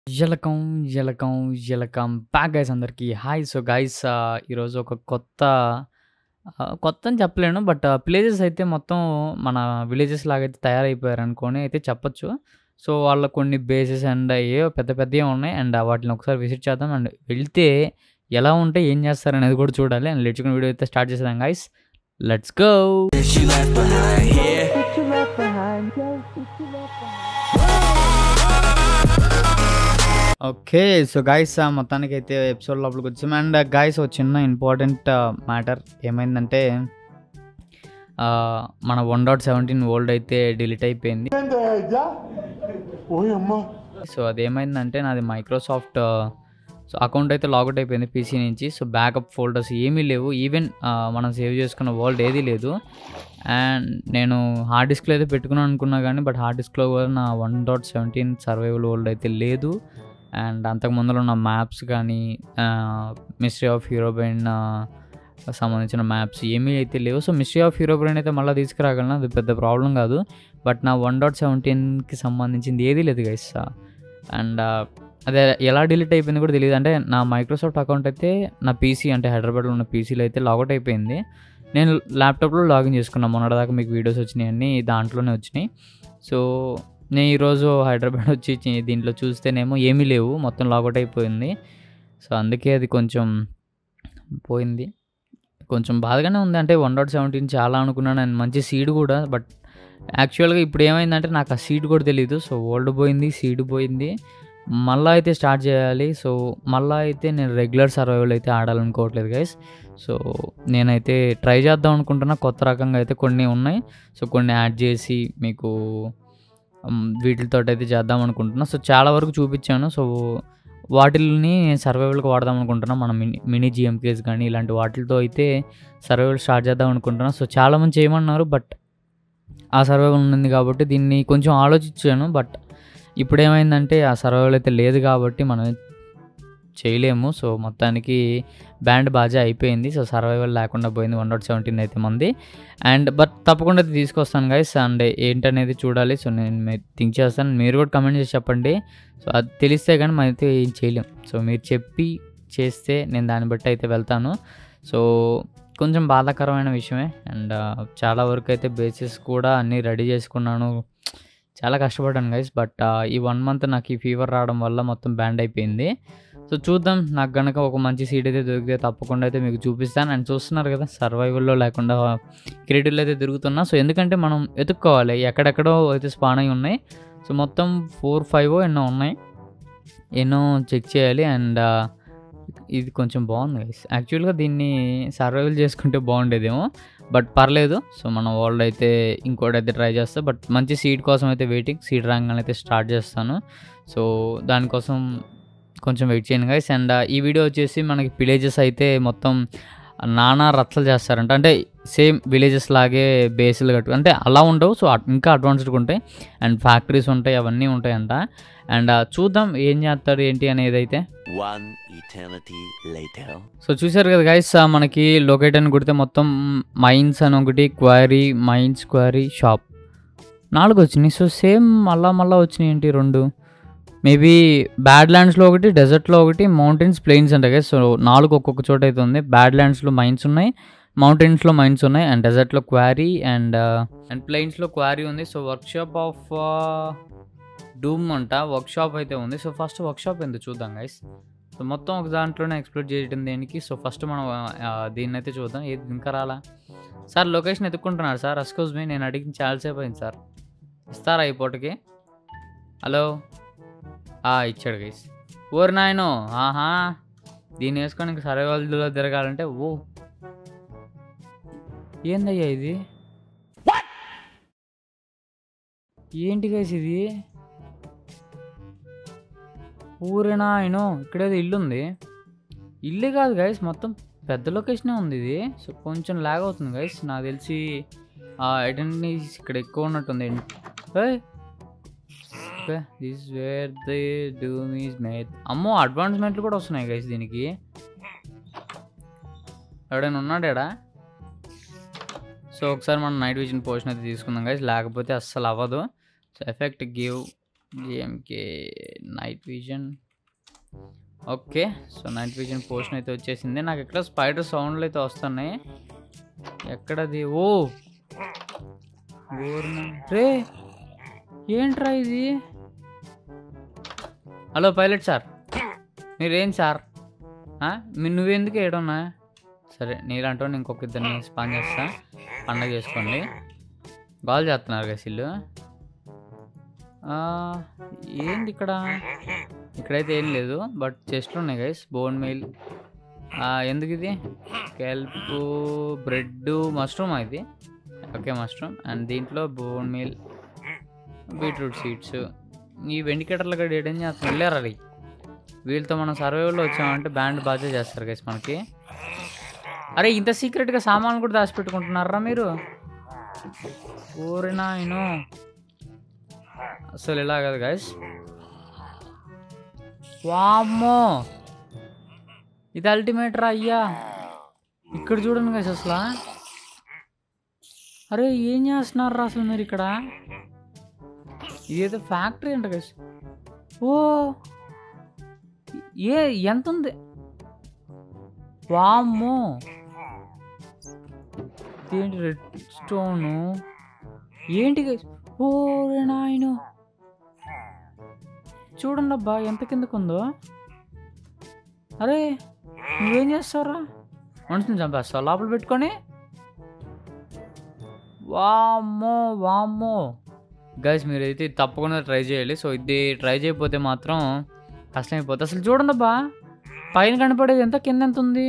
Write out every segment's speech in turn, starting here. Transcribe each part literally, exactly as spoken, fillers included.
జలకం, జలకం, జలకం back guys అందరికి హాయ్. సో గైస్ ఆహ్, ఈరోజు ఒక కొత్త ఆహ్, కొత్త అని చెప్పలేను. బట్ ప్లేసెస్ అయితే మొత్తం మన విలేజెస్ లాగైతే తయారైపోయారనుకోని అయితే చెప్పొచ్చు. సో వాళ్ళ కొన్ని బేసెస్ అండ్ ఏవో పెద్ద పెద్దయే ఉన్నాయి. అండ్ వాటిని ఒకసారి విజిట్ చేద్దాం. అండ్ వెళ్తే ఎలా ఉంటాయి, ఏం చేస్తారనేది కూడా చూడాలి. అండ్ లెట్స్ గో వీడియో అయితే స్టార్ట్ చేసేద్దాం guys. Let's go. She left behind here. Okay. So guys ah, మొత్తానికైతే ఎపిసోడ్ లోపలికి వచ్చాం. అండ్ గైస్ ఒక చిన్న ఇంపార్టెంట్ మ్యాటర్ ఏమైందంటే ఆహ్, మన వన్ డాట్ సెవెంటీన్ వరల్డ్ అయితే డిలీట్ అయిపోయింది. సో అదేమైందంటే నాది మైక్రోసాఫ్ట్ సో అకౌంట్ అయితే లాగౌట్ అయిపోయింది పీసీ నుంచి. సో బ్యాకప్ ఫోల్డర్స్ ఏమీ లేవు. ఈవెన్ మనం సేవ్ చేసుకున్న వరల్డ్ ఏదీ లేదు. అండ్ నేను హార్డ్ డిస్క్లో అయితే పెట్టుకున్నాను అనుకున్నా కానీ బట్ హార్డ్ డిస్క్లో కూడా నా one dot seventeen survival world అయితే లేదు. అండ్ అంతకు ముందులో ఉన్న మ్యాప్స్ కానీ మిస్టరీ ఆఫ్ హీరోబ్రెయిన్ సంబంధించిన మ్యాప్స్ ఏమీ అయితే లేవు. సో మిస్టరీ ఆఫ్ హీరోబ్రెయిన్ అయితే మళ్ళీ తీసుకురాగలను, అది పెద్ద ప్రాబ్లం కాదు. బట్ నా వన్ డాట్ సెవెంటీన్కి సంబంధించింది ఏదీ లేదు గైస్. అండ్ అదే ఎలా డిలీట్ అయిపోయింది కూడా తెలియదు. అంటే నా మైక్రోసాఫ్ట్ అకౌంట్ అయితే నా పీసీ అంటే హైదరాబాద్లో ఉన్న పీసీలో అయితే లాగౌట్ అయిపోయింది. నేను ల్యాప్టాప్లో లాగిన్ చేసుకున్నాను. మొన్నటిదాకా మీకు వీడియోస్ వచ్చినాయి అన్నీ దాంట్లోనే వచ్చినాయి. సో నేను ఈరోజు హైదరాబాద్ వచ్చి దీంట్లో చూస్తేనేమో ఏమీ లేవు, మొత్తం లాగౌట్ అయిపోయింది. సో అందుకే అది కొంచెం పోయింది, కొంచెం బాధగానే ఉంది. అంటే వన్ డాట్ సెవెంటీన్ చాలా అనుకున్నాను అండ్ మంచి సీడ్ కూడా. బట్ యాక్చువల్గా ఇప్పుడు ఏమైందంటే నాకు ఆ సీడ్ కూడా తెలియదు. సో వరల్డ్ పోయింది, సీడ్ పోయింది, మళ్ళీ అయితే స్టార్ట్ చేయాలి. సో మళ్ళీ అయితే నేను రెగ్యులర్ సర్వైవల్ అయితే ఆడాలనుకోవట్లేదు గైస్. సో నేనైతే ట్రై చేద్దాం అనుకుంటున్నా. కొత్త రకంగా అయితే కొన్ని ఉన్నాయి. సో కొన్ని యాడ్ చేసి మీకు వీటితో అయితే చేద్దాం అనుకుంటున్నా. సో చాలా వరకు చూపించాను. సో వాటిని సర్వైవల్కి వాడదాం అనుకుంటున్నా. మన మినీ మినీ జిఎంకేస్ కానీ ఇలాంటి వాటితో అయితే సర్వైవల్ స్టార్ట్ చేద్దాం అనుకుంటున్నా. సో చాలామంది చేయమన్నారు బట్ ఆ సర్వైవల్ ఉంది కాబట్టి దీన్ని కొంచెం ఆలోచించాను. బట్ ఇప్పుడు ఏమైందంటే ఆ సర్వైవల్ అయితే లేదు కాబట్టి మనం చేయలేము. సో మొత్తానికి బ్యాండ్ బాజా అయిపోయింది. సో సర్వైవల్ లేకుండా పోయింది వన్ డాట్ సెవెంటీన్ అయితే మంది. అండ్ బట్ తప్పకుండా అయితే తీసుకొస్తాను గైస్. అండ్ ఏంటనేది చూడాలి. సో నేను థింక్ చేస్తాను, మీరు కూడా కమెంట్ చేసి చెప్పండి. సో అది తెలిస్తే కానీ మనం అయితే ఏం చేయలేం. సో మీరు చెప్పి చేస్తే నేను దాన్ని బట్టి అయితే వెళ్తాను. సో కొంచెం బాధాకరమైన విషయమే. అండ్ చాలా వరకు అయితే బేసిస్ కూడా అన్నీ రెడీ చేసుకున్నాను, చాలా కష్టపడ్డాను గైస్. బట్ ఈ వన్ మంత్ నాకు ఈ ఫీవర్ రావడం వల్ల మొత్తం బ్యాండ్ అయిపోయింది. సో చూద్దాం, నాకు కనుక ఒక మంచి సీట్ అయితే దొరికితే తప్పకుండా అయితే మీకు చూపిస్తాను. అండ్ చూస్తున్నారు కదా సర్వైవల్లో లేకుండా క్రియేటివ్లో అయితే తిరుగుతున్నా. సో ఎందుకంటే మనం ఎత్తుక్కోవాలి, ఎక్కడెక్కడో అయితే స్పాన్ అయి ఉన్నాయి. సో మొత్తం ఫోర్ ఫైవ్ ఎన్నో ఉన్నాయి, ఎన్నో చెక్ చేయాలి. అండ్ ఇది కొంచెం బాగుంది గైస్. యాక్చువల్గా దీన్ని సర్వైవల్ చేసుకుంటే బాగుండేదేమో బట్ పర్లేదు. సో మన వరల్డ్ అయితే ఇంకోటి అయితే ట్రై చేస్తా. బట్ మంచి సీడ్ కోసం అయితే వెయిటింగ్, సీడ్ ర్యాంక్ అయితే స్టార్ట్ చేస్తాను. సో దానికోసం కొంచెం వెయిట్ చేయండి గైస్. అండ్ ఈ వీడియో వచ్చేసి మనకి విలేజెస్ అయితే మొత్తం నానా రచ్చలు చేస్తారంట. అంటే సేమ్ విలేజెస్ లాగే బేస్లు కట్టు అంటే అలా ఉండవు. సో ఇంకా అడ్వాన్స్డ్గా ఉంటాయి అండ్ ఫ్యాక్టరీస్ ఉంటాయి, అవన్నీ ఉంటాయంట. అండ్ చూద్దాం ఏం చేస్తాడు ఏంటి అనేది అయితే. One eternity later. సో చూసారు కదా గైస్, మనకి లొకేట్ అని కొడితే మొత్తం మైన్స్ అని ఒకటి, క్వారీ, మైన్స్, క్వారీ, షాప్ నాలుగు వచ్చినాయి. సో సేమ్ మళ్ళా మళ్ళీ వచ్చినాయి ఏంటి రెండు. మేబీ బ్యాడ్ ల్యాండ్స్లో ఒకటి, డెజర్ట్లో ఒకటి, మౌంటైన్స్, ప్లెయిన్స్ అంటే గైస్. సో నాలుగు ఒక్కొక్క చోట అయితే ఉంది. బ్యాడ్ ల్యాండ్స్లో మైన్స్ ఉన్నాయి, మౌంటైన్స్లో మైన్స్ ఉన్నాయి, అండ్ డెజర్ట్లో క్వారీ అండ్ అండ్ ప్లెయిన్స్లో క్వారీ ఉంది. సో వర్క్షాప్ ఆఫ్ డూమ్ అంట వర్క్షాప్ అయితే ఉంది. సో ఫస్ట్ వర్క్షాప్ ఎందుకు చూద్దాం గైస్. సో మొత్తం ఒక దాంట్లోనే ఎక్స్ప్లోర్ చేయడం దేనికి. సో ఫస్ట్ మనం దీన్ని అయితే చూద్దాం. ఏది ఇంకా రాలా సార్, లొకేషన్ ఎత్తుక్కుంటున్నారు సార్. ఎక్స్క్యూజ్ మీ, నేను అడిగిన చాలాసేపు అయింది సార్, ఇస్తారా ఈ పూటకి? హలో ఇచ్చాడు గైస్. ఓరి నాయనో, ఆహా దీన్ని వేసుకొని ఇంకా సర్వైవల్లో తిరగాలంటే ఓ ఏందయ్యా ఇది, ఏంటి గైస్ ఇది? ఊరేనా ఆయనో, ఇక్కడేదో ఇల్లు ఉంది. ఇల్లు కాదు గైస్, మొత్తం పెద్ద లొకేషనే ఉంది ఇది. సో కొంచెం లాగ్ అవుతుంది గైస్, నాకు తెలిసి అటెండెన్స్ ఇక్కడ ఎక్కువ ఉన్నట్టుంది. Okay, this where the doom is made. అమ్మో అడ్వాన్స్మెంట్లు కూడా వస్తున్నాయి గైస్ దీనికి. ఎవడైనా ఉన్నాడా? సో ఒకసారి మనం నైట్ విజన్ పోర్షన్ అయితే తీసుకుందాం గైస్, లేకపోతే అస్సలు అవ్వదు. So effect give GMK night vision. Okay, so night vision portion అయితే వచ్చేసింది. నాకు ఇక్కడ స్పైడర్ సౌండ్లు అయితే వస్తున్నాయి. ఎక్కడది? ఓ రే, ఏంట్రా ఇది? హలో పైలట్ సార్, మీరేం సార్? మీరు నువ్వెందుకు ఏడున్నా? సరే, నీలాంటో ఇంకొక ఇద్దరిని స్పాన్ చేస్తా, పండగ చేసుకోండి. కాల్ చేస్తున్నారు కదా సిల్లు. ఏంటి ఇక్కడ? ఇక్కడైతే ఏం లేదు, బట్ చెస్ట్లు ఉన్నాయి గైస్. బోన్ మెయిల్ ఎందుకు ఇది? కెల్ప్, బ్రెడ్, మష్రూమ్ ఇది. Okay mushroom. అండ్ దీంట్లో బోన్ మీల్, బీట్రూట్ సీడ్స్. ఈ వెండికేటర్లు కూడా ఏం చేస్తాం వెళ్ళారు. అది వీళ్ళతో మనం సర్వైవల్లో వచ్చామంటే బ్యాండ్ బాగా చేస్తారు గైస్ మనకి. అరే, ఇంత సీక్రెట్గా సామాన్లు కూడా దాచిపెట్టుకుంటున్నారా మీరు? ఊరినా నేను అసలు ఇలా కదా గైస్. వామ్మో, ఇది అల్టిమేట్ రా అయ్యా. ఇక్కడ చూడండి గైస్ అసలు. అరే, ఏం చేస్తున్నారా అసలు మీరు ఇక్కడ? ఇదేదో ఫ్యాక్టరీ అంట గైస్. ఓ, ఏ ఎంత ఉంది? వామ్మో, ఏంటి రెడ్ స్టోను? ఏంటి గైస్? ఓ నాయన, చూడండి అబ్బా ఎంత కిందకు ఉందో. అరే, నువ్వేం చేస్తావురా? మనుషుని చంపేస్తావు లోపల పెట్టుకొని? వామ్మో వామ్మో గైస్, మీరైతే తప్పకుండా ట్రై చేయాలి. సో ఇది ట్రై చేయకపోతే మాత్రం కష్టమైపోతుంది. అసలు చూడండి అబ్బా, పైన కనపడేది ఎంత, కింద ఎంత ఉంది?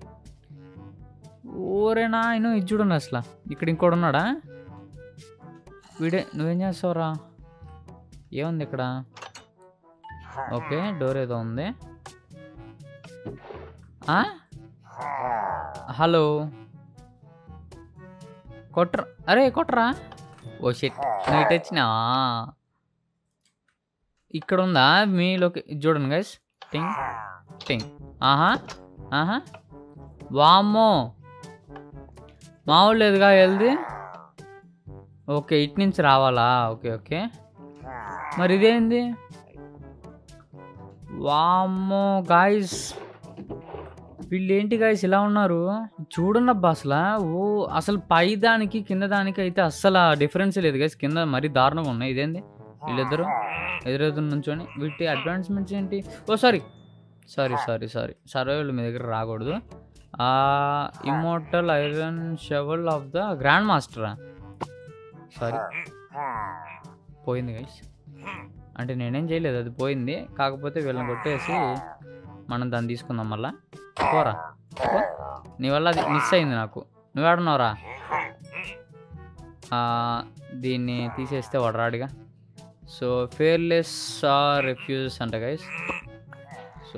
ఓరేనా ఆయన, ఇది చూడండి అసలు. ఇక్కడ ఇంకోటి ఉన్నాడా? వీడే, నువ్వేం చేస్తావురా? ఏముంది ఇక్కడ? ఓకే, డోర్ ఏదో ఉంది. హలో, కొట్ర. అరే కొట్రా. ఓ షిట్, నైట్ వచ్చినా. ఇక్కడ ఉందా మీలోకి? చూడండి గైస్. టింగ్ టింగ్. ఆహా ఆహా, వామ్మో, మామూలు లేదుగా వెళ్ది. ఓకే, ఇటు నుంచి రావాలా? ఓకే ఓకే, మరి ఇదేంది? వామ్మో గాయస్, వీళ్ళు ఏంటి గాయస్ ఇలా ఉన్నారు? చూడండి అబ్బా అసలు. ఓ, అసలు పై దానికి కింద దానికి అయితే అస్సలు డిఫరెన్స్ లేదు గైస్. కింద మరీ దారుణంగా ఉన్నాయి. ఇదేంది? వీళ్ళిద్దరు ఎదురెదురు నుంచొని. వీటి అడ్వాన్స్మెంట్స్ ఏంటి? ఓ sorry sorry sorry sorry survival మీ దగ్గర రాకూడదు. Immortal iron shovel of the grand మాస్టరా? సారీ, పోయింది గైస్. అంటే నేనేం చేయలేదు, అది పోయింది. కాకపోతే వీళ్ళని కొట్టేసి మనం దాన్ని తీసుకుందాం మళ్ళా. పోరా, నీ వల్ల అది మిస్ అయింది నాకు. నువ్వు ఆడున్నావురా? దీన్ని తీసేస్తే వాడు రాడుగా. సో ఫేర్లెస్ ఆర్ రిఫ్యూజెస్ అంట గైస్. సో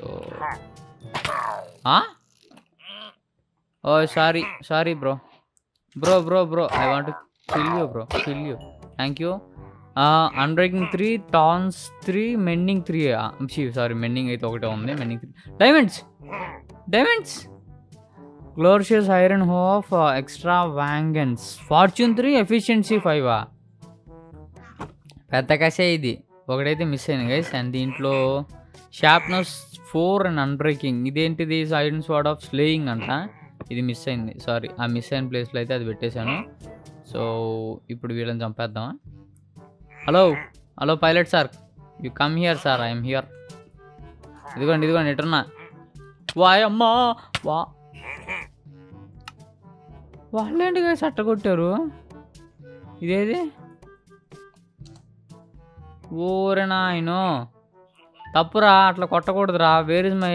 ఓ sorry sorry bro bro bro bro I want kill you bro, kill you. Thank you. Unbreaking three, thorns three, mending three. Sorry, mending అయితే ఒకటే ఉంది. Mending three. Diamonds diamonds glorious iron hoof extra vengeance, fortune three, efficiency five. పెద్ద కసే ఇది. ఒకటైతే miss అయింది guys. And దీంట్లో sharpness four and unbreaking. ఇదేంటిది? ఐరన్ స్వార్డ్ ఆఫ్ స్లేయింగ్ అంట. ఇది మిస్ అయింది, సారీ. ఆ మిస్ అయిన ప్లేస్లో అయితే అది పెట్టేశాను. సో ఇప్పుడు వీళ్ళని చంపేద్దామా? Hello hello pilot sir, you come here sir, I'm here. ఇదిగోండి ఇదిగోండి ఎటున్నా. వాయమ్మా, వా వాళ్ళేంటి గైస్ అట్ట కొట్టారు? ఇదేది? ఓరేనా ఆయనో, తప్పురా, అట్లా కొట్టకూడదురా. వేర్ ఇస్ మై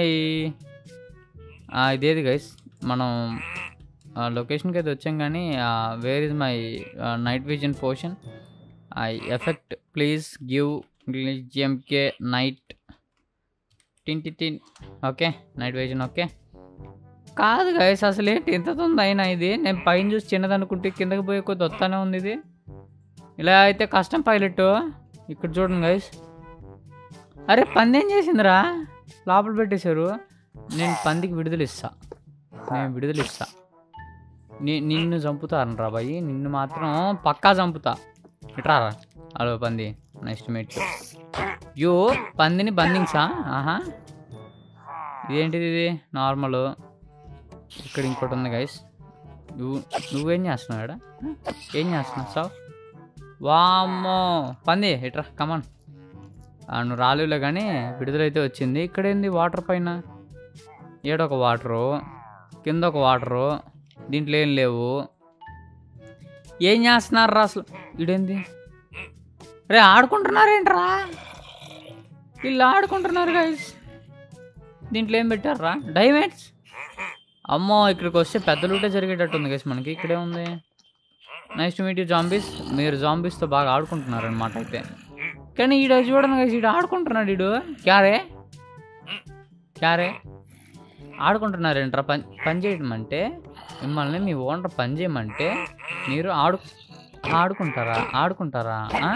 ఇదేది గైస్? మనం లొకేషన్కి అయితే వచ్చాం కానీ where is my night vision potion? I effect please give GMK night టిన్ టిన్. Okay, night vision. ఓకే, కాదు గైస్ అసలు ఏంటి ఇంత ఉంది అయినా? ఇది నేను పైన చూసి చిన్నది అనుకుంటే కిందకి పోయే కొద్ది వస్తానే ఉంది ఇది. ఇలా అయితే కష్టం పైలట్. ఇక్కడ చూడండి గైస్. అరే, పంది ఏం చేసిందిరా? లోపల పెట్టేశారు. నేను పందికి విడుదల ఇస్తా, నేను విడుదల ఇస్తా. నీ నిన్ను చంపుతారనరా బాయ్, నిన్ను మాత్రం పక్కా చంపుతా. ఇట్రారా. హలో పంది, nice to meet you. Yo పందిని బంధించా. ఆహా ఇదేంటిది ఇది నార్మల్. ఇక్కడ ఇంకోటి ఉంది గైస్. నువ్వు నువ్వేం చేస్తున్నావు ఇక్కడ? ఏం చేస్తున్నావు సార్? వామ్మో పంది ఇట్రా కమాన్. నువ్వు రాలేవులే కానీ విడుదలైతే వచ్చింది. ఇక్కడేంది వాటర్ పైన? ఏడొక వాటరు, కింద ఒక వాటరు, దీంట్లో ఏం లేవు. ఏం చేస్తున్నారు రా అసలు? ఇదేంది రే? ఆడుకుంటున్నారేంట్రా వీళ్ళు? ఆడుకుంటున్నారు గైస్. దీంట్లో ఏం పెట్టారా? డైమండ్స్. అమ్మో ఇక్కడికి వస్తే పెద్ద లూటే జరిగేటట్టుంది గైస్ మనకి. ఇక్కడే ఉంది. Nice to meet you zombies. మీరు జాంబీస్తో బాగా ఆడుకుంటున్నారు అనమాట అయితే. కానీ ఈడ చూడండి గైస్, ఈడు ఆడుకుంటున్నాడు. ఈడు క్యారే క్యారే ఆడుకుంటున్నారేంట్రా? పని పని చేయడం అంటే మిమ్మల్ని మీ ఓనర్ పని చేయమంటే మీరు ఆడు ఆడుకుంటారా? ఆడుకుంటారా?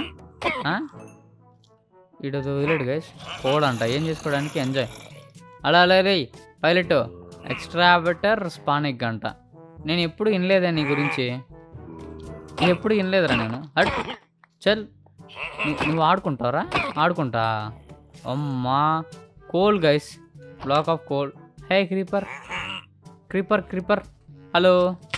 ఈడ వదిలేడు గైస్. పోడంట ఏం చేసుకోవడానికి ఎంజాయ్. అలా అలా రే పైలట్ ఎక్స్ట్రాబెటర్ స్పానిక్ అంట. నేను ఎప్పుడు వినలేదా నీ గురించి? నేను ఎప్పుడు వినలేదురా నేను. అట్ చల్ నువ్వు ఆడుకుంటావరా? ఆడుకుంటా. అమ్మా coal guys, block of coal. Hey creeper creeper creeper hello.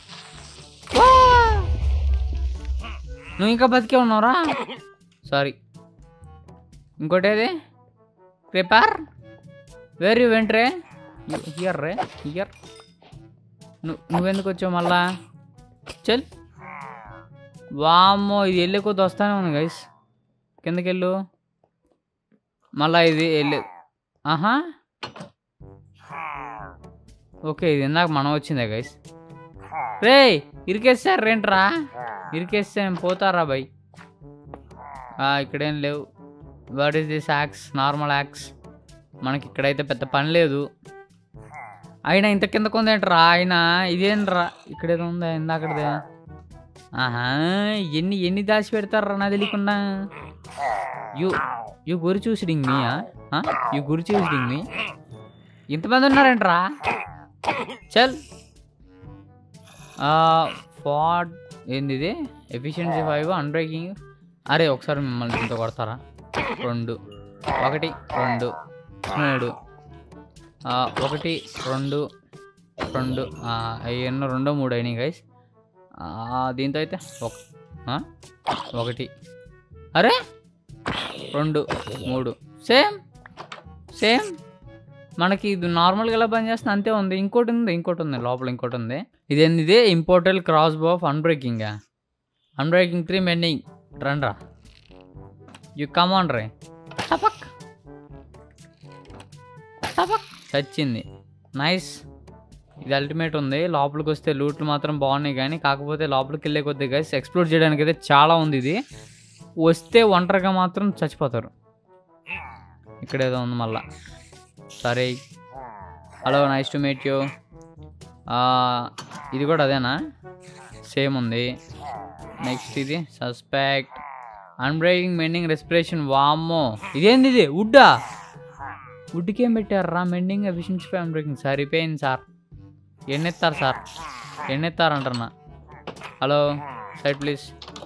నువ్వు ఇంకా బతికే ఉన్నావురా? సారీ. ఇంకోటి ఏది? క్రీపర్ వేర్ యూ వెంట్ రే? హియర్ రే హియర్. నువ్వు నువ్వెందుకు వచ్చావు మళ్ళా? చల్. వామ్మో ఇది వెళ్ళే కొద్ది వస్తానే ఉంది గైస్. కిందకి వెళ్ళు. మళ్ళా ఇది వెళ్ళే. ఆహా ఓకే ఇది ఇందాక మనం వచ్చిందే గైస్. రే ఇరికేస్తారు రేంట్రా? ఇరికేస్తే నేను పోతారా బై? ఇక్కడేం లేవు. What is this axe? Normal axe. మనకి ఇక్కడైతే పెద్ద పని లేదు. అయినా ఇంత కిందకు ఉందేంట్రా? అయినా ఇదేంట్రా? ఇక్కడేదో ఉందా ఇందాకదే? ఆహా ఎన్ని ఎన్ని దాచి పెడతారా నా తెలియకుండా? యూ యూ గురి చూసిడింగ్ మీ యూ గురి చూసిడింగ్ మీ ఇంతమంది ఉన్నారేంట్రా? చల్. ఫాడ్ ఏంది ఇది? Efficiency five unbreaking. అరే ఒకసారి మిమ్మల్ని ఇంత కొడతారా? రెండు ఒకటి రెండు మూడు ఒకటి రెండు రెండు ఎన్నో రెండో మూడు అయినాయి గైస్. దీంతో అయితే ఒక ఒకటి అరే రెండు మూడు సేమ్ సేమ్ మనకి ఇది నార్మల్గా ఎలా పని చేస్తుంది అంతే ఉంది. ఇంకోటి ఉంది ఇంకోటి ఉంది లోపల ఇంకోటి ఉంది. ఇదేంది ఇది? ఇంపోర్టల్ crossbow of unbreaking unbreaking three mending. రండ్రా యూ కమ్ ఆన్ రే. టపక్ టపక్ చచ్చింది. నైస్. ఇది అల్టిమేట్ ఉంది. లోపలికి వస్తే లూట్లు మాత్రం బాగున్నాయి కానీ కాకపోతే లోపలికి వెళ్ళే కొద్ది గైస్ ఎక్స్ప్లోర్ చేయడానికి అయితే చాలా ఉంది. ఇది వస్తే ఒంటరిగా మాత్రం చచ్చిపోతారు. ఇక్కడ ఏదో ఉంది మళ్ళా. సరే hello nice to meet you. ఇది కూడా అదేనా? సేమ్ ఉంది. నెక్స్ట్ ఇది సస్పెక్ట్ అన్బ్రేకింగ్ మెండింగ్ రెస్పిరేషన్. వామ్మో ఇదేంది ఇది? వుడ్డా? వుడ్కి ఏం పెట్టారా? Mending efficiency unbreaking. సరిపోయింది సార్. ఎన్నెత్తారు సార్? ఎన్నెత్తారంటారన్నా? Hello side please.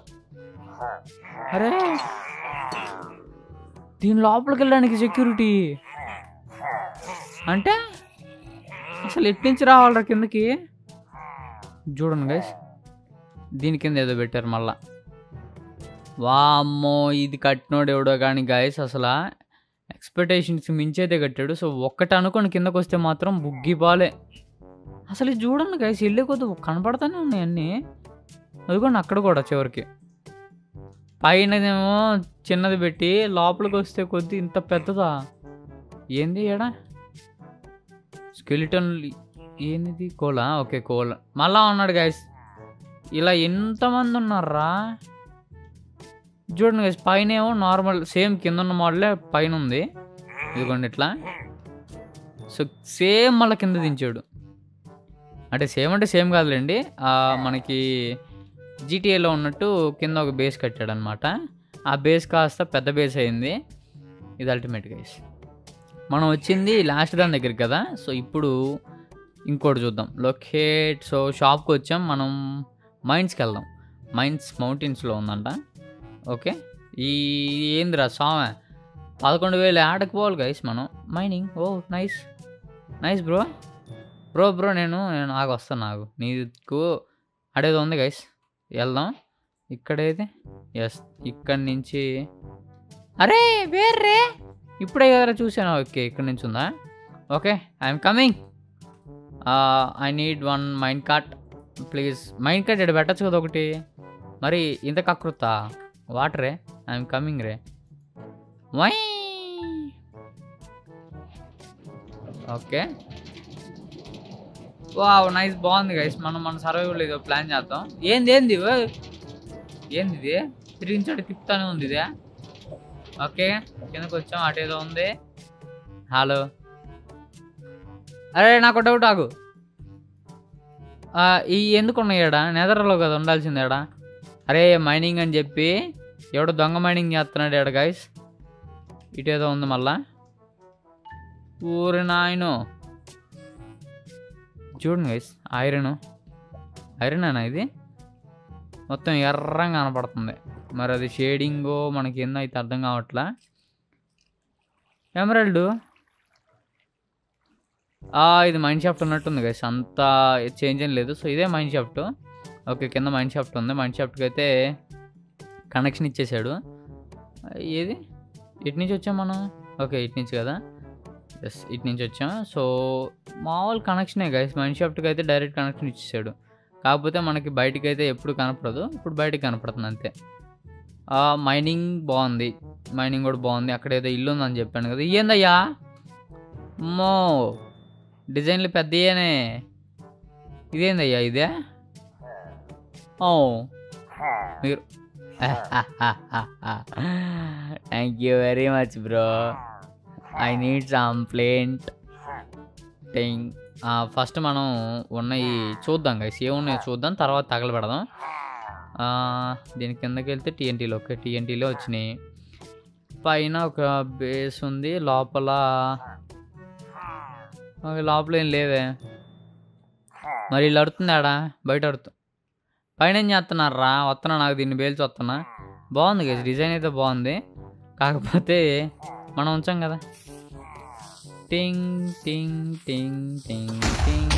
అరే దీని లోపలికి వెళ్ళడానికి సెక్యూరిటీ అంటే అసలు ఎట్నుంచి రావాలరా కిందకి? చూడండి గైస్ దీని కింద ఏదో పెట్టారు మళ్ళా. వామ్మో ఇది కట్టినోడు ఎవడో కానీ గైస్ అసలు ఎక్స్పెక్టేషన్స్ మించైతే కట్టాడు. సో ఒక్కటి అనుకోని కిందకు వస్తే మాత్రం బుగ్గిపాలే. అసలు ఇది చూడండి గైస్ వెళ్ళే కొద్ది కనపడతానే ఉన్నాయి అన్నీ. అదిగోండి అక్కడ కూడా చివరికి పైనదేమో చిన్నది పెట్టి లోపలికి వస్తే కొద్ది ఇంత పెద్దదా? ఏంది ఏడా? స్కెలిటన్ ఏంది? కోలా. ఓకే కోలా మళ్ళా ఉన్నాడు గైస్. ఇలా ఎంతమంది ఉన్నారా చూడండి గైస్. పైన ఏమో నార్మల్ సేమ్ కింద ఉన్న మోడలే పైన ఉంది. ఇదిగోండి ఇట్లా. సో సేమ్ మళ్ళీ కింద దించాడు. అంటే సేమ్ అంటే సేమ్ కాదులేండి. మనకి జీటీఏలో ఉన్నట్టు కింద ఒక బేస్ కట్టాడు అనమాట. ఆ బేస్ కాస్త పెద్ద బేస్ అయింది. ఇది అల్టిమేట్ గైస్. మనం వచ్చింది లాస్ట్ దాని దగ్గరికి కదా. సో ఇప్పుడు ఇంకోటి చూద్దాం. లొకేట్. సో షాప్కి వచ్చాం మనం. మైన్స్కి వెళ్దాం. మైన్స్ మౌంటైన్స్లో ఉందంట. ఓకే ఈ ఏందిరా సామె పదకొండు వేలు ఆడకు పోవాలి గైస్ మనం మైనింగ్. ఓ nice nice bro bro bro నేను నేను నాకు వస్తాను. నాకు నీకు అడేది ఉంది గైస్, వెళ్దాం. ఇక్కడేది ఎస్ ఇక్కడి నుంచి. అరే వేర్రే ఇప్పుడే కదరా చూసాను. ఓకే ఇక్కడ నుంచి ఉందా? Okay I'm coming. I need one minecart please. Minecart ఇక్కడ పెట్టచ్చు కదా ఒకటి, మరి ఇంత కకృతా వాటరే. ఐఎమ్ కమింగ్ రే. వై ఓకే వావ్ నైస్ బాగుంది గైస్. మనం మన సర్వైవల్ ఏదో ప్లాన్ చేద్దాం. ఏంది ఏంది ఏంది ఇది తిరిగి చోట తిప్పుతానే ఉంది ఇదే. ఓకే కిందకు వచ్చాం, అటు ఏదో ఉంది. హలో అరే నాకు డౌట్ ఆగు, ఈ ఎందుకు ఉన్నాయాడా? నెదర్లో కదా ఉండాల్సింది ఆడ. అరే మైనింగ్ అని చెప్పి ఎవడో దొంగ మైనింగ్ చేస్తున్నాడు ఆడ గైస్. ఇటేదో ఉంది మళ్ళా. ఊరి నాయను చూడండి గైస్, ఐరన్ ఐరన్ అనా ఇది? మొత్తం ఎర్రంగా కనపడుతుంది. మరి అది షేడింగో మనకి ఏందో అయితే అర్థం కావట్లా. ఎమరాల్డ్ ఇది మైండ్ షాఫ్ట్ ఉన్నట్టుంది గైస్, అంతా చేంజ్ ఏం లేదు. సో ఇదే మైండ్ షాఫ్ట్. ఓకే కింద మైండ్ షాఫ్ట్ ఉంది. మైండ్ షాఫ్ట్కి అయితే కనెక్షన్ ఇచ్చేసాడు. ఏది ఇటు నుంచి వచ్చాం మనం? ఓకే ఇటు నుంచి కదా, ఎస్ ఇటు నుంచి వచ్చాం. సో మామూలు కనెక్షనే గైస్, మైండ్ షాఫ్ట్కి అయితే డైరెక్ట్ కనెక్షన్ ఇచ్చేసాడు. కాకపోతే మనకి బయటికి అయితే ఎప్పుడు కనపడదు, ఇప్పుడు బయటికి కనపడుతుంది అంతే. మైనింగ్ బాగుంది, మైనింగ్ కూడా బాగుంది. అక్కడ ఏదో ఇల్లు ఉందని చెప్పాను కదా. ఏందయ్యా అమ్మో డిజైన్లు పెద్దయేనే. ఇదేందయ్యా ఇదే? ఓ మీరు thank you very much bro. I need some plant thing. First మనం ఉన్నాయి చూద్దాం గైస్, ఏమున్నాయో చూద్దాం, తర్వాత తగలబెడదాం. దీని కిందకి వెళ్తే టీఎన్టీలో ఓకే టీఎన్టీలో వచ్చినాయి. పైన ఒక బేస్ ఉంది, లోపల లోపల ఏం లేదే. మరి వీళ్ళు అడుతుంది ఆడ బయట అడుతు. పైన ఏం చేస్తున్నారా? వస్తున్నా నాకు దీన్ని బేల్చి వస్తున్నా. బాగుంది గైస్, డిజైన్ అయితే బాగుంది. కాకపోతే మనం ఉంచాం కదా. టింగ్ టింగ్ టింగ్ టింగ్ టింగ్.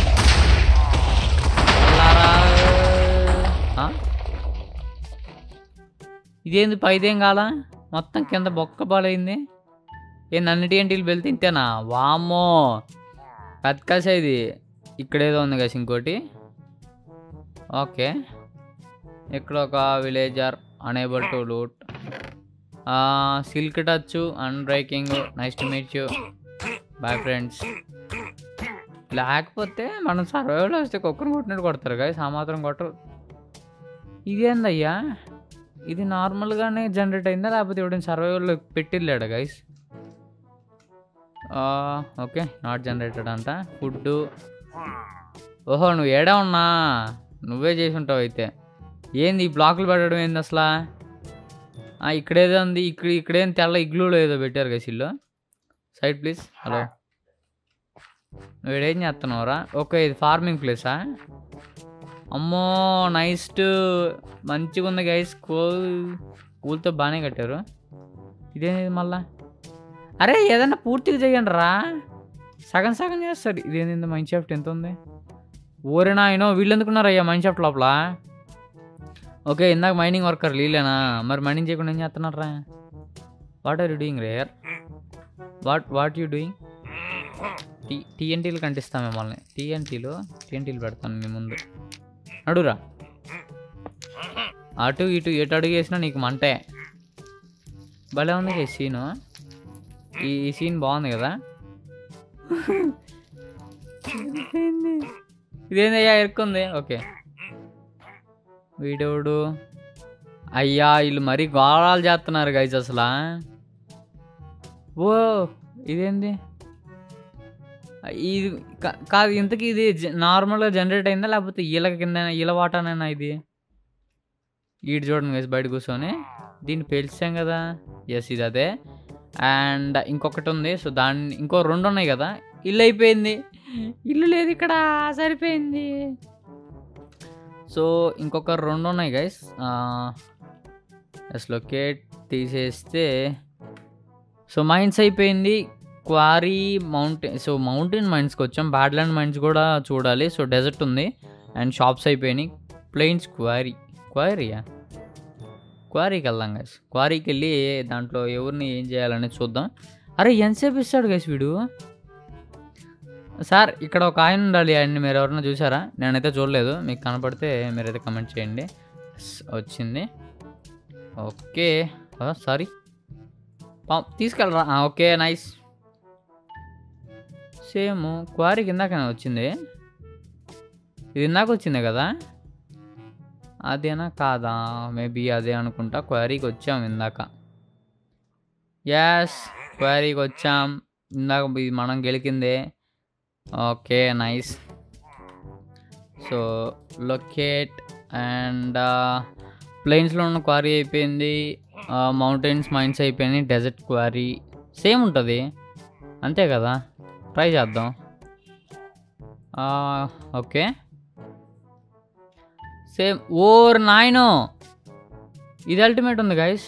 ఇదేంది పైదేం కాల, మొత్తం కింద బొక్క బాలైంది. ఏంది అన్నిటి ఏంటి వెళ్తే ఇంతేనా? వామ్మో కత్కాస ఇది. ఇక్కడేదో ఉంది కదా ఇంకోటి. ఓకే ఇక్కడ ఒక villager unable to loot. Silk touch unbreaking nice to meet you boy friends. లేకపోతే మనం సర్వైవల్ వస్తే కుక్కను కొట్టినట్టు కొడతారు గాయస్, ఆ మాత్రం కొట్టరు. ఇదేందయ్యా ఇది నార్మల్గానే జనరేట్ అయిందా లేకపోతే ఎవడైనా సర్వైవల్లో పెట్టిల్లాడా గైస్? ఓకే నాట్ జనరేటెడ్ అంట. ఫుడ్ ఓహో నువ్వు ఏడా ఉన్నా నువ్వే చేసి ఉంటావు అయితే. ఏంది ఈ బ్లాకులు పెట్టడం ఏంది అసలు? ఇక్కడేదో ఉంది, ఇక్కడ ఇక్కడేం తెల్ల ఇగ్లూలో ఏదో పెట్టారు గైస్ ఇల్లు. Side please. హలో నువ్వు ఏం చేస్తున్నావురా? ఓకే ఇది ఫార్మింగ్ ప్లేసా? అమ్మో నైస్ మంచిగా ఉంది గైస్. కూల్ కూల్తో బాగానే కట్టారు. ఇదేంది మళ్ళా? అరే ఏదన్నా పూర్తిగా చేయండి రా, సగం సగం చేస్తారు. ఇదేంది మైండ్ షాఫ్ట్ ఎంత ఉంది? ఓరేనా అయినో వీళ్ళు ఎందుకున్నారు అయ్యా మైండ్ షాఫ్ట్ లోపల? ఓకే ఇందాక మైనింగ్ వర్కర్ లీలేనా? మరి మైనింగ్ చేయకుండా ఏం చేస్తున్నారా? వాట్ ఆర్ యూ డూయింగ్ రేయర్? What what you doing? T టీఎన్టీలు కంటిస్తాం మిమ్మల్ని. టీఎన్టీలు టీఎన్టీలు పెడతాను మీ ముందు. అడుగురా, అటు ఇటు ఎటు అడుగు వేసినా నీకు మంటే. భలే ఉంది ఈ సీను. ఈ ఈ సీన్ బాగుంది కదా. ఇదేందయ్యా ఇరుక్కుంది. ఓకే వీడోడు అయ్యా వీళ్ళు మరీ గోళాలు చేస్తున్నారు గైజ్ అసలు. ఓ ఇదేంది ఇది? కాదు ఇంతకీ ఇది నార్మల్గా జనరేట్ అయిందా లేకపోతే ఈల కింద ఈల వాటానైనా ఇది? ఈడు చూడండి గైస్ బయట కూర్చొని దీన్ని పేల్చాం కదా. ఎస్ ఇది అదే. అండ్ ఇంకొకటి ఉంది. సో దాన్ని ఇంకో రెండు ఉన్నాయి కదా. ఇల్లు అయిపోయింది, ఇల్లు లేదు ఇక్కడ, సరిపోయింది. సో ఇంకొక రెండు ఉన్నాయి గైస్. ఎస్ లొకేట్ తీసేస్తే సో మైన్స్ అయిపోయింది. క్వారీ మౌంటైన్, సో మౌంటైన్ మైన్స్కి వచ్చాం. బ్యాడ్ల్యాండ్ మైన్స్ కూడా చూడాలి. సో డెజర్ట్ ఉంది అండ్ షాప్స్ అయిపోయినాయి. ప్లెయిన్స్ క్వారీ, క్వారీయా క్వారీకి వెళ్దాం గైస్. క్వారీకి వెళ్ళి దాంట్లో ఎవరిని ఏం చేయాలని చూద్దాం. అరే ఎంతసేపు ఇస్తాడు గైస్ వీడు. సార్ ఇక్కడ ఒక ఆయన ఉండాలి, ఆయన్ని మీరు ఎవరైనా చూసారా? నేనైతే చూడలేదు. మీకు కనపడితే మీరైతే కమెంట్ చేయండి. వచ్చింది. ఓకే సారీ తీసుకెళ్ళరా. Okay nice. సేమ్ క్వారీ కిందాకనే వచ్చింది. ఇది ఇందాక వచ్చింది కదా, అదేనా కాదా? మేబీ అదే అనుకుంటా. క్వారీకి వచ్చాం ఇందాక. యాస్ క్వారీకి వచ్చాం ఇందాక, ఇది మనం గెలికిందే. Okay nice. So locate and ప్లెయిన్స్లో ఉన్న క్వారీ అయిపోయింది. మౌంటైన్స్ మైన్స్ అయిపోయినాయి. డెజర్ట్ క్వారీ సేమ్ ఉంటుంది అంతే కదా. ట్రై చేద్దాం. Okay same. ఓర్ నాయనో ఇది అల్టిమేట్ ఉంది గైస్.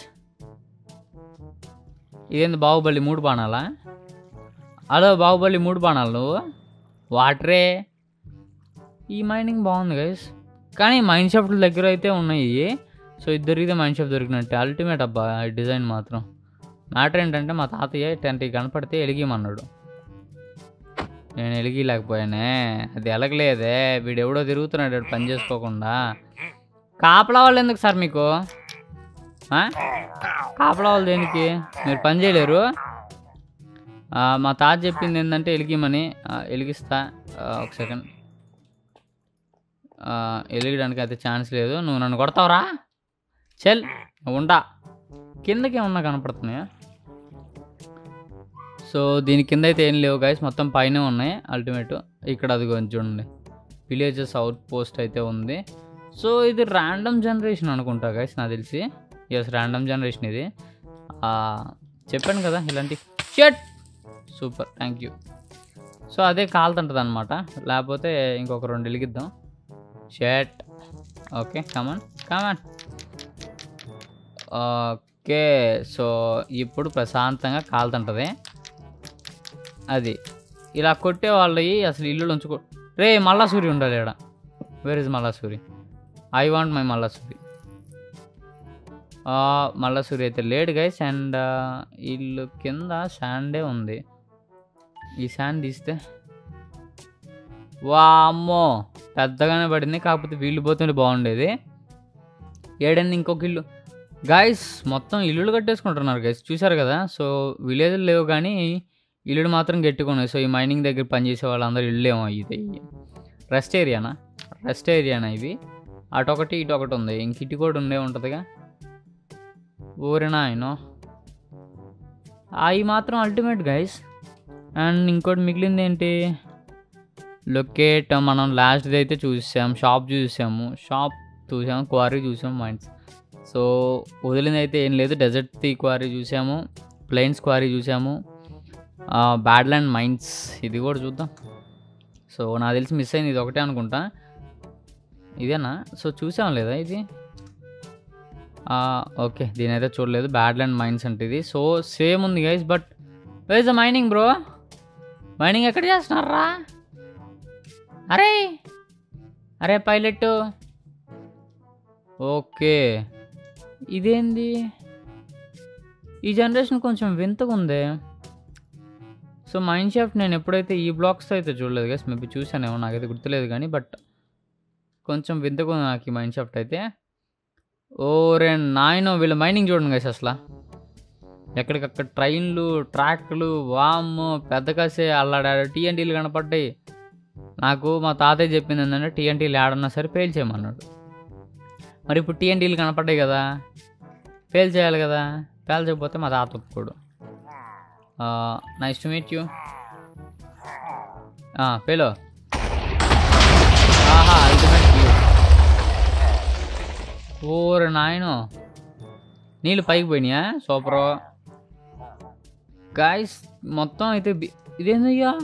ఇదేంది బాహుబలి మూడు బాణాలా? అదో బాహుబలి మూడు బాణాలు నువ్వు వాటరే. ఈ మైనింగ్ బాగుంది గైస్, కానీ మైన్ షాఫ్ట్ల దగ్గర అయితే ఉన్నాయి. సో ఇద్దరికైతే మైన్ షాఫ్ట్ దొరికినట్టే. అల్టిమేట్ అబ్బా డిజైన్ మాత్రం. మ్యాటర్ ఏంటంటే మా తాతయ్య టెంట్ కనపడితే ఎలిగిమన్నాడు. నేను ఎలిగిలేకపోయానే, అది ఎలగలేదే. వీడు ఎవడో తిరుగుతున్నాడు పని చేసుకోకుండా. కాపలా వాళ్ళు ఎందుకు సార్ మీకు? కాపలా వాళ్ళు దేనికి? మీరు పని చేయలేరు. మా తాత చెప్పింది ఏంటంటే ఎలిగిమని. ఎలిగిస్తా ఒక సెకండ్. ఎలిగడానికి అయితే ఛాన్స్ లేదు. నువ్వు నన్ను కొడతావురా చెల్ ఉండా. కిందకి ఏమన్నా కనపడుతున్నాయా? సో దీని కింద అయితే ఏం లేవు గైస్, మొత్తం పైన ఉన్నాయి. అల్టిమేట్ ఇక్కడ అది కొంచెం చూడండి, విలేజెస్ అవుట్ పోస్ట్ అయితే ఉంది. సో ఇది ర్యాండమ్ జనరేషన్ అనుకుంటా గైస్ నాకు తెలిసి. ఎస్ ర్యాండమ్ జనరేషన్ ఇది. చెప్పాను కదా ఇలాంటి shut. Super thank you. So అదే కాలుతుంటుంది అనమాట, లేకపోతే ఇంకొక రెండు వెలిగిద్దాం. Shut okay come on come on. Okay so ఇప్పుడు ప్రశాంతంగా కాలుతుంటుంది. అది ఇలా కొట్టే వాళ్ళవి అసలు ఇల్లు ఉంచుకో. రే మల్లాసూరి ఉండాలి ఇక్కడ. Where is Mallasuri? I want my Mallasuri. Mallasuri అయితే లేడు గైస్. అండ్ ఇల్లు కింద శాండే ఉంది. ఈ శాండ్ తీస్తే వామ్మో పెద్దగానే పడింది, కాకపోతే వీళ్ళు పోతుంటే బాగుండేది. ఏడైంది ఇంకొక ఇల్లు గైస్. మొత్తం ఇల్లులు కట్టేసుకుంటున్నారు గైస్, చూసారు కదా. సో విలేజ్లు లేవు కానీ ఇల్లులు మాత్రం గట్టుకున్నాయి. సో ఈ మైనింగ్ దగ్గర పనిచేసే వాళ్ళందరూ ఇల్లు ఏమో. ఇది రెస్ట్ ఏరియానా? రెస్ట్ ఏరియానా ఇవి? అటొకటి ఇటు ఒకటి ఉంది, ఇంక ఇటు కూడా ఉండే ఉంటుందిగా. ఊరేనా ఆయన అవి మాత్రం అల్టిమేట్ గైస్. అండ్ ఇంకోటి మిగిలింది ఏంటి? లొకేట్ మనం లాస్ట్ది అయితే చూసాం, షాప్ చూసాము, షాప్ చూసాము, క్వారీ చూసాము, మైన్స్. సో వదిలింది అయితే ఏం లేదు. డెజర్ట్ ది క్వారీ చూసాము, ప్లెయిన్స్ క్వారీ చూసాము, బ్యాడ్ల్యాండ్ మైన్స్ ఇది కూడా చూద్దాం. సో నాకు తెలిసి మిస్ అయింది ఇది ఒకటే అనుకుంటా. ఇదేనా? సో చూసాం లేదా ఇది? ఓకే దీని అయితే చూడలేదు. బ్యాడ్ల్యాండ్ మైన్స్ అంటే ఇది. సో సేమ్ ఉంది guys, but where is the mining bro? Mining ఎక్కడ చేస్తున్నారా? అరే అరే పైలట్. ఓకే ఇదేంది? ఈ జనరేషన్ కొంచెం వింతగా ఉంది. సో మైన్ షాఫ్ట్ నేను ఎప్పుడైతే ఈ బ్లాక్స్తో అయితే చూడలేదు గైస్, మేబీ చూసానేమో నాకైతే గుర్తులేదు కానీ, బట్ కొంచెం వింతగా ఉంది నాకు ఈ మైన్ షాఫ్ట్ అయితే. ఓరే నాయనో వీళ్ళ మైనింగ్ చూడండి గైస్. అసలు ఎక్కడికక్కడ ట్రైన్లు ట్రాక్లు వామ్ పెద్ద కాసే అల్లాడాడు. టీఎన్టీలు కనపడ్డాయి నాకు. మా తాతయ్య చెప్పింది ఏంటంటే టీఎన్టీలు ఆడన్నా సరే ఫెయిల్ చేయమన్నాడు. మరి ఇప్పుడు టీఎన్టీలు కనపడ్డాయి కదా, ఫెయిల్ చేయాలి కదా. ఫెయిల్ చేయకపోతే మా తాత ఒప్పుకోడు. Nice to meet you. Fail. ఆహా అల్టిమేట్ వ్యూ. ఓరే నాయనో నీళ్ళు పైకి పోయినాయా? Super guys. మొత్తం అయితే ఇదేందయ్యా?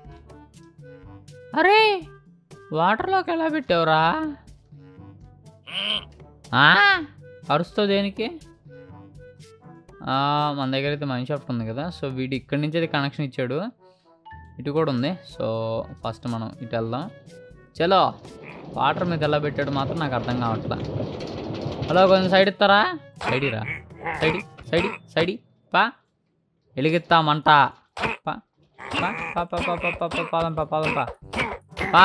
అరే వాటర్లోకి ఎలా పెట్టావురా? అరుస్తావు దేనికి? మన దగ్గర అయితే మైన్షాఫ్ట్ ఉంది కదా, సో వీడు ఇక్కడి నుంచి అయితే కనెక్షన్ ఇచ్చాడు, ఇటు కూడా ఉంది. సో ఫస్ట్ మనం ఇటు వెళ్దాం. చలో, వాటర్ మీద ఎలా పెట్టాడు మాత్రం నాకు అర్థం కావట్లా. హలో, కొంచెం సైడ్ ఇస్తారా? సైడీ రా, సైడి సైడి సైడి పా, వెలిగిస్తామంట. పా పా పా పా పా పా పా పాదం పా పాదం పా పా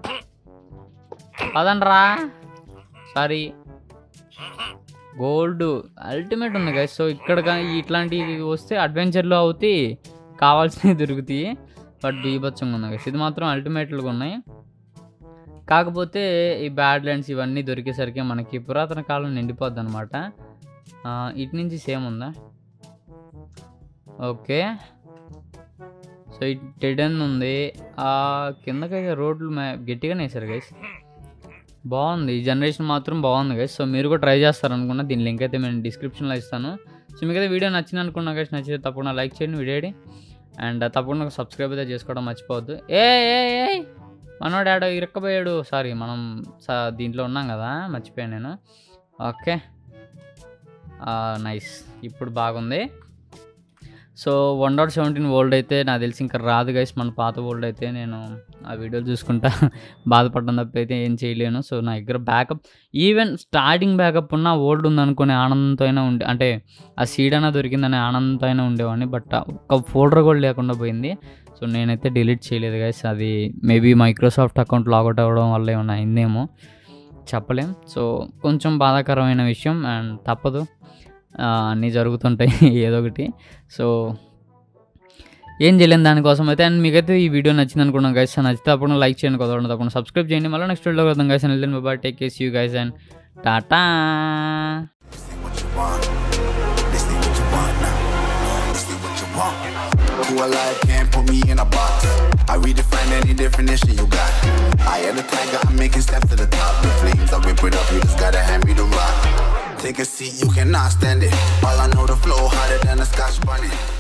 పదండ్రా. సారీ, గోల్డ్ అల్టిమేట్ ఉంది గైస్. సో ఇక్కడ ఇట్లాంటివి వస్తే అడ్వెంచర్లో అవుతాయి, కావాల్సినవి దొరుకుతాయి. బట్ బీభత్సంగా ఉన్నాయి గైస్, ఇది మాత్రం అల్టిమేట్లుగా ఉన్నాయి. కాకపోతే ఈ బ్యాడ్ ల్యాండ్స్ ఇవన్నీ దొరికేసరికి మనకి పురాతన కాలం నిండిపోద్ది అనమాట. ఇటు నుంచి సేమ్ ఉందా? ఓకే, సో ఇటు టెడెన్ ఉంది. కిందకైతే రోడ్లు గట్టిగానే వేసారు గైస్, బాగుంది. ఈ జనరేషన్ మాత్రం బాగుంది గైస్. సో మీరు కూడా ట్రై చేస్తారనుకున్నా, దీని లింక్ అయితే నేను డిస్క్రిప్షన్లో ఇస్తాను. సో మీకైతే వీడియో నచ్చింది అనుకున్నా గైస్, నచ్చితే తప్పకుండా లైక్ చేయండి వీడియోని, అండ్ తప్పకుండా సబ్స్క్రైబ్ అయితే చేసుకోవడం మర్చిపోవద్దు. ఏ ఏ ఏ మనోడు ఆడ ఇరక్కపోయాడు, సారీ మనం దీంట్లో ఉన్నాం కదా, మర్చిపోయాను నేను. ఓకే, నైస్, ఇప్పుడు బాగుంది. So one dot seventeen world అయితే నాకు తెలిసి ఇంకా రాదు గైస్. మన పాత వోల్డ్ అయితే నేను ఆ వీడియోలు చూసుకుంటా బాధపడడం తప్ప అయితే ఏం చేయలేను. సో నా దగ్గర బ్యాకప్, ఈవెన్ స్టార్టింగ్ బ్యాకప్ ఉన్న ఓల్డ్ ఉందనుకునే ఆనందంతో అయినా ఉండే, అంటే ఆ సీడ్ అయినా దొరికిందనే ఆనందంతో అయినా ఉండేవాడిని. బట్ ఒక్క ఫోల్డర్ కూడా లేకుండా పోయింది. సో నేనైతే డిలీట్ చేయలేదు గైస్, అది మేబీ మైక్రోసాఫ్ట్ అకౌంట్ లాగౌట్ అవ్వడం వల్ల ఏమన్నా అయిందేమో చెప్పలేం. సో కొంచెం బాధాకరమైన విషయం, అండ్ తప్పదు, అన్నీ జరుగుతుంటాయి ఏదో ఒకటి. సో ఏం చేయలేను దానికోసం అయితే. అండ్ మీకైతే ఈ వీడియో నచ్చింది అనుకున్నాను గైస్, నచ్చితే తప్పకుండా లైక్ చేయండి, కొద్దిగా తప్పకుండా సబ్స్క్రైబ్ చేయండి. మళ్ళీ నెక్స్ట్ వీడియోలో వద్దాం guys. And bye, take care, see you guys, and టాటా. Who alive can't put me in a box. I redefine any definition you got. I am the tiger, I'm making steps to the top. The flames, I whip it up, you just gotta hand me the rock. Take a seat, you cannot stand it. All I know, the flow harder than a Scotch bonnet.